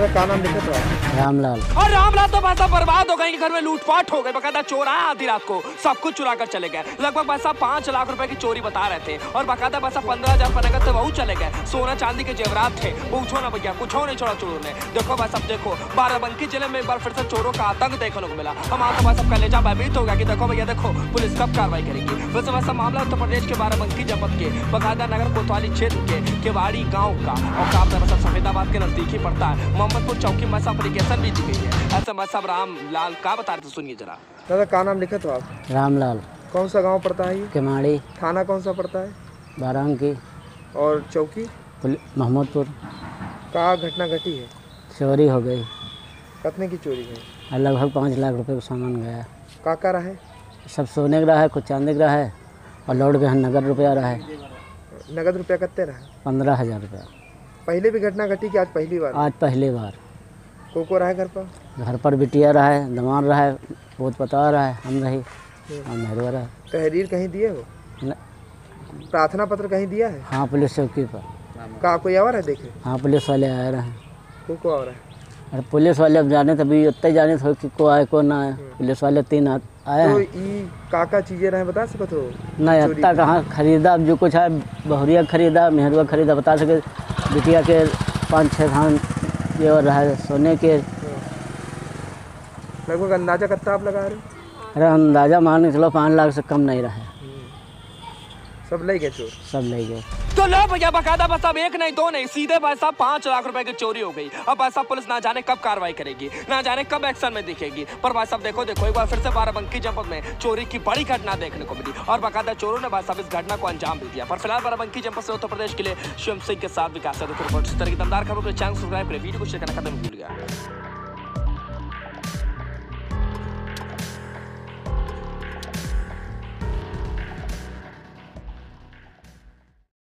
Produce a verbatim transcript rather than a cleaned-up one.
दादा का नाम लिखा था? रामलाल। और रामलाल तो पैसा बर्बाद हो गए कि घर में लूटपाट हो गए, बकायदा चोर आए आधी रात को सब कुछ चुरा कर चले गए। लगभग पैसा पांच लाख रुपए की चोरी बता रहे थे और बकायदा पैसा पंद्रह हजार रुपए नगद थे वही चले गए। सोना चांदी के जेवरात थे, पूछो ना भैया कुछ नहीं छोड़ा चोरों ने। देखो भाई सब देखो, बाराबंकी जिले में एक बार फिर से चोरों का आतंक देखने को मिला। हमारा तो भाई सब कलेजा भयभीत हो गया कि देखो भैया देखो पुलिस कब कार्रवाई करेगी। वैसे वैसा मामला उत्तर प्रदेश के बाराबंकी जनपद के बकायदा नगर कोतवाली क्षेत्र के केवाड़ी गाँव का और काम सफेदाबाद के नजदीक ही पड़ता है। मोहम्मदपुर चौकी में सब एप्लीकेशन भी दी गई है। ऐसे में सब रामलाल का बता रहे थे, सुनिए जरा। दादा का नाम लिखा था आप? रामलाल। कौन सा गांव पड़ता है ये? केमाड़ी। थाना कौन सा पड़ता है? बाराबंकी। और चौकी? मोहम्मदपुर। कहाँ घटना घटी है? चोरी हो गई। कितने की चोरी है? लगभग पाँच लाख रुपए का सामान गया। का का रहा है? सब सोने का रहा है, कुछ चांदी का रहा है और लौट के नगद रुपया रहा है। नगद रुपया कितने रहा? पंद्रह हजार रुपया। पहले भी घटना घटी कि आज पहली बार? आज पहली बार। को को रहा है घर पर? घर पर बिटिया रहा है, दमाद रहा है, बहुत पता रहा है, हम रही और मेहरवा रहा है। तहरीर कहीं दिए हो? प्रार्थना पत्र कहीं दिया है? हाँ पुलिस चौकी पर। का कोई आवा रहा देखे? हाँ पुलिस वाले आए रहे। को को आ रहा है? अरे पुलिस वाले अब जाने तभी उतने जाने थे कि को आए को ना आए। पुलिस वाले तीन आए तो हैं। ई का का चीजें रहे बता सकते हो? नहीं इतना कहाँ खरीदा, अब जो कुछ है बहुरिया खरीदा, मेहरुआ खरीदा, बता सके बिटिया के पाँच छः धान ये और रहा है सोने के। लगभग अंदाजा कितना आप लगा रहे हो? अरे अंदाजा मान के चलो पाँच लाख से कम नहीं रहा। सब ले गए चोर? सब ले गए। तो लो भैया बकायदा बस अब एक नहीं दो नहीं सीधे भाई साहब पांच लाख रुपए की चोरी हो गई। अब भाई साहब पुलिस ना जाने कब कार्रवाई करेगी, ना जाने कब एक्शन में दिखेगी। पर भाई साहब देखो देखो एक बार फिर से बाराबंकी जनपद में चोरी की बड़ी घटना देखने को मिली और बकायदा चोरों ने भाई साहब इस घटना को अंजाम भी दिया। पर फिलहाल बाराबंकी जनपद से उत्तर प्रदेश के लिए शिवम सिंह के साथ विकास। इस तरह की दमदार खबरों के चैनल सब्सक्राइब करें, वीडियो को शेयर करना खत्म भूल गया।